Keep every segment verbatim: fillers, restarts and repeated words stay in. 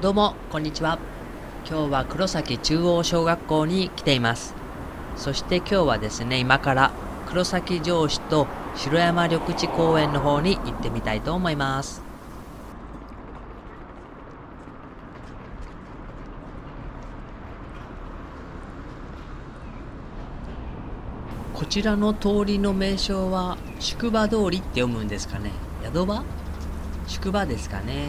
どうもこんにちは。今日は黒崎中央小学校に来ています。そして今日はですね、今から黒崎城址と城山緑地公園の方に行ってみたいと思います。こちらの通りの名称は宿場通りって読むんですかね。宿場宿場ですかね。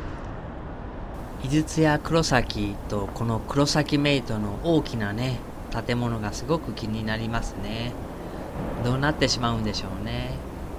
井筒や黒崎とこの黒崎メイトの大きなね建物がすごく気になりますね。どうなってしまうんでしょうね。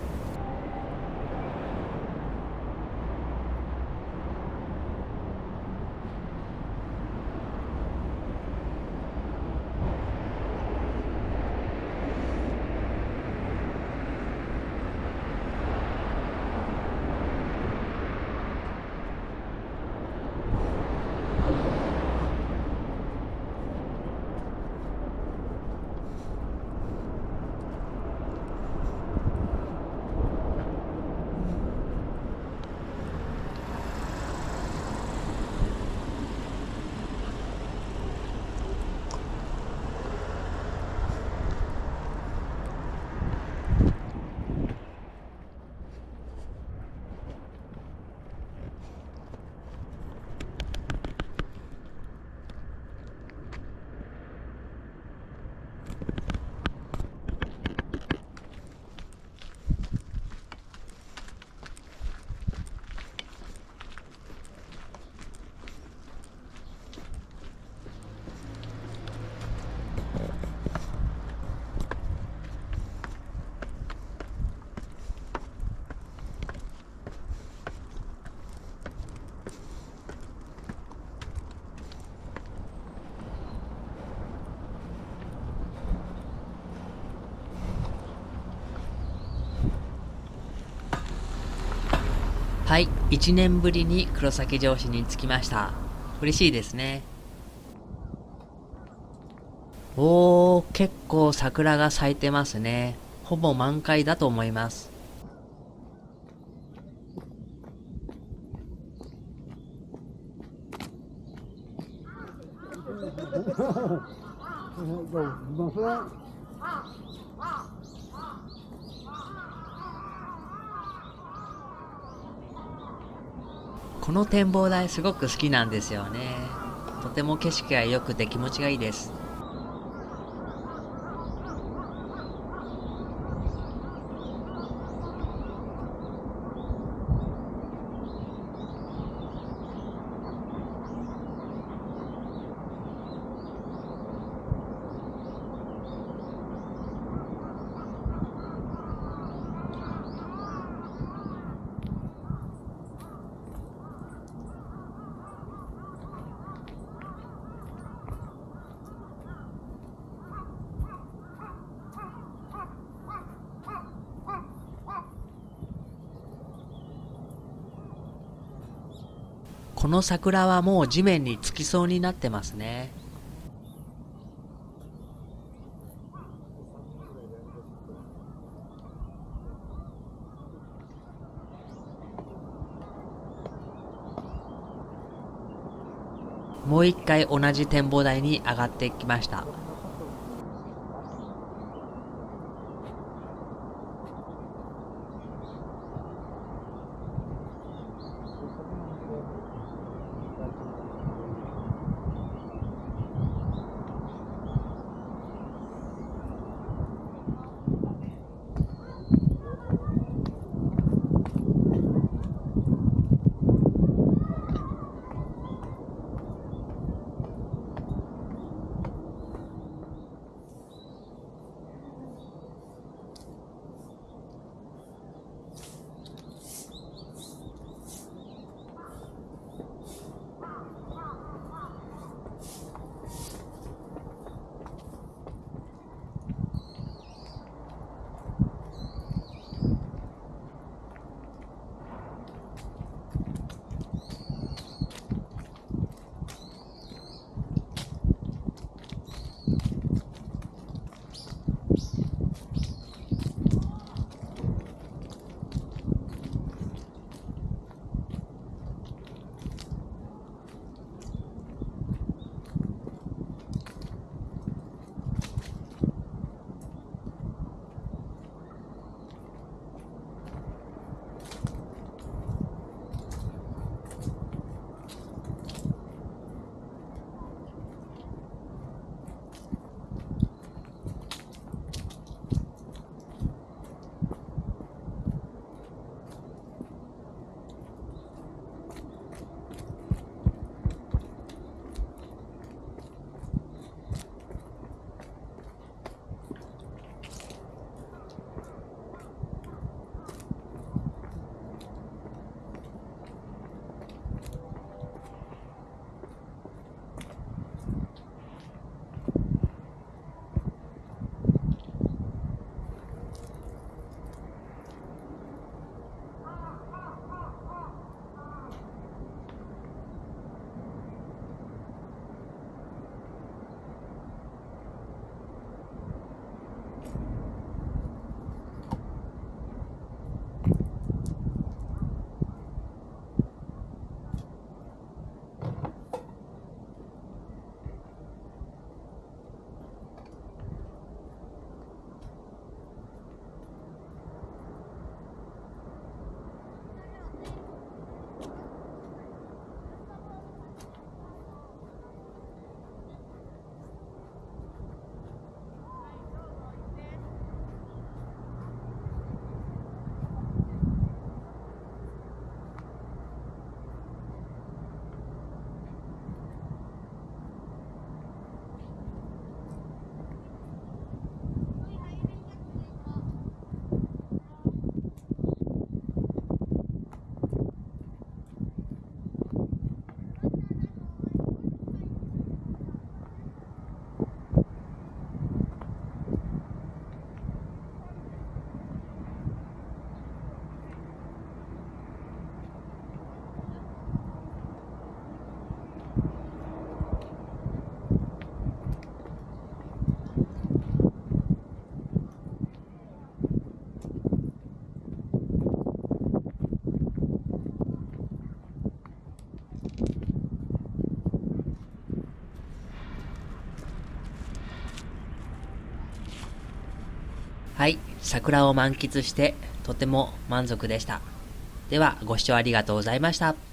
はい、いちねんぶりに黒崎城址に着きました。嬉しいですね。おー、結構桜が咲いてますね。ほぼ満開だと思います。この展望台すごく好きなんですよね。とても景色が良くて気持ちがいいです。この桜はもう地面につきそうになってますね。もう一回同じ展望台に上がってきました。 はい、桜を満喫してとても満足でした。ではご視聴ありがとうございました。